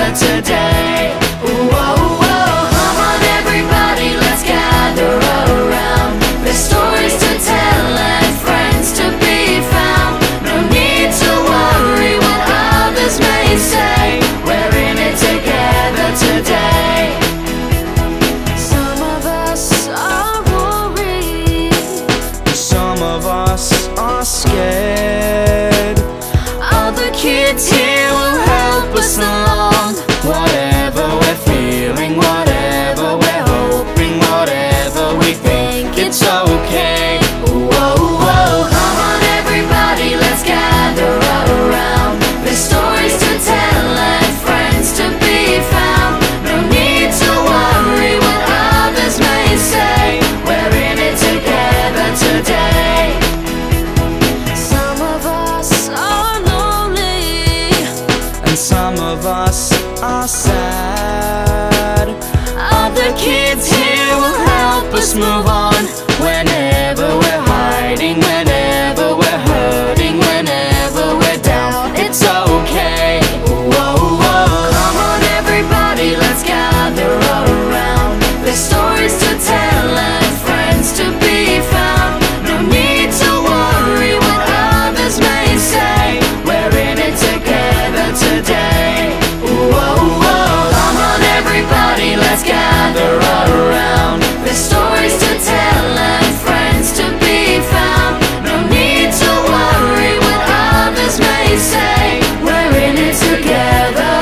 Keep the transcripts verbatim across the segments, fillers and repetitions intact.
together today. Whoa, whoa, come on everybody, let's gather around. There's stories to tell and friends to be found. No need to worry what others may say. We're in it together today. Some of us are worried, some of us are scared. other kids here will help us along. Whatever we're feeling, whatever we're hoping, whatever we think, it's okay. Whoa, whoa, come on everybody, let's gather around. There's stories to tell and friends to be found. No need to worry what others may say. We're in it together today. Some of us are lonely, And some of us are sad. other kids here will help us move on. Whenever we're hiding, whenever we're hurting, whenever we're down, it's okay. Whoa, whoa, come on everybody, let's gather around. There's stories to tell and friends to be found. No need to worry what others may say. We're in it together today. Whoa, whoa, come on everybody, let's gather around. There's stories to tell and friends to be found. No need to worry what others may say. We're in it together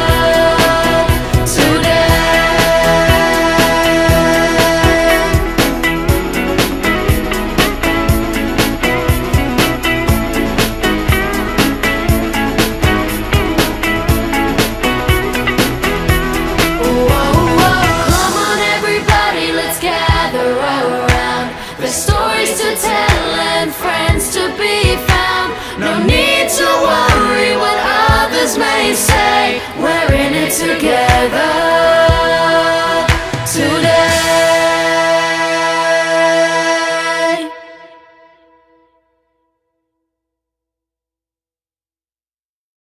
today. Whoa, whoa, come on everybody, let's gather around. There's stories to tell and friends to be found. No need to worry what others may say. We're in it together.